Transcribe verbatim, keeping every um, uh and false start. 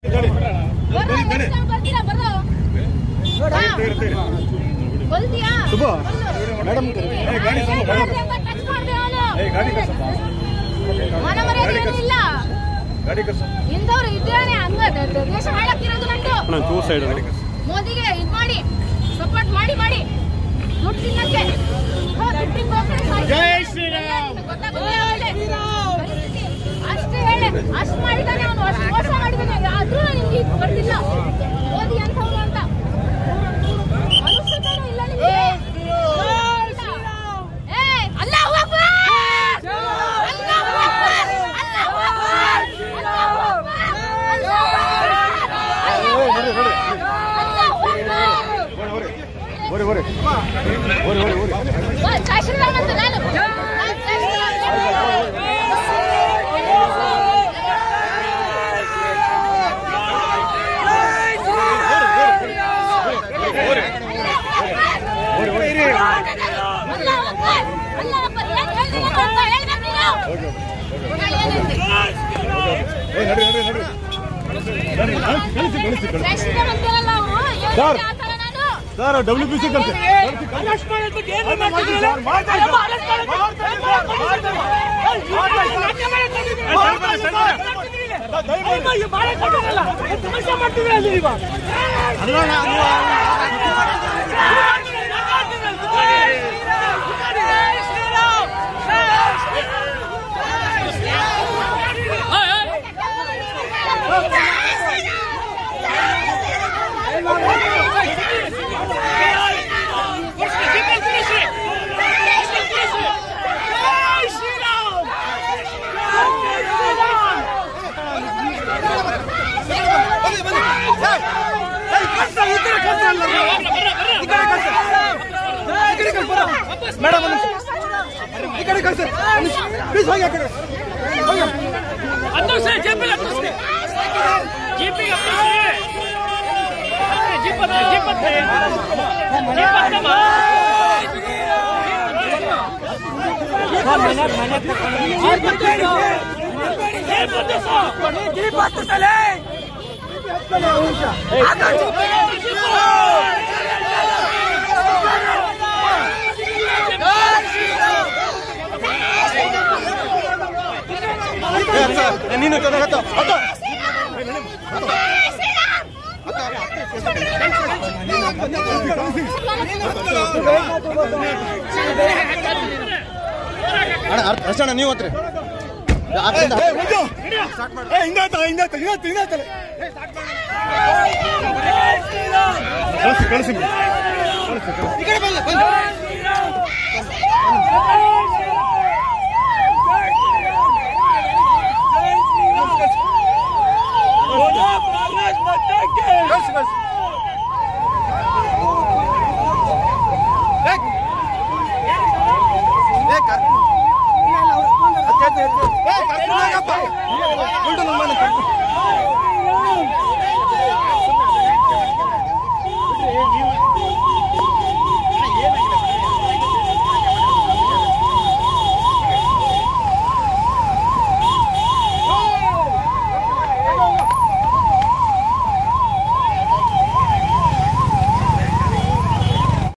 Madam ಇಂದವ್ರು ಇದ್ದೇನೆ ಹಂಗ ದೇಶ ಹಾಳಾಗ್ತಿರೋದು ನಂದು. ಮೋದಿಗೆ ಇದ್ ಮಾಡಿ ಸಪೋರ್ಟ್ ಮಾಡಿ ಮಾಡಿ ದುಡ್ಡು ತಿನ್ನಕ್ಕೆ ಅಷ್ಟೇ ಹೇಳಿ ಅಷ್ಟು ಮಾಡಿದಾನೆ ಅವನು, ಅಷ್ಟು ಮೋಸ ಮಾಡಿದಾನೆ. ಆದ್ರೂ ನಿಮ್ಗೆ ಬರ್ತಿಲ್ಲ ಮೋದಿ ಅಂತವ್ರು ಅಂತ ಮನುಷ್ಯತನ ಇಲ್ಲ ನಿಮ್ಗೆ. ಸರ್ ಡಬ್ಲ್ಯೂ ಪಿ ಸಿ ಕಲ್ತೆ ಮೇಡಮ್ ಈ ಕಡೆ ಕಳಿಸಿ ಪ್ಲೀಸ್ ಹೋಗಿ ಆ ಕಡೆ ನೀನು ಅರ್ಚಣ ನೀವು ಹತ್ರ ಕಳಿಸಿ ಕಳಿಸಿ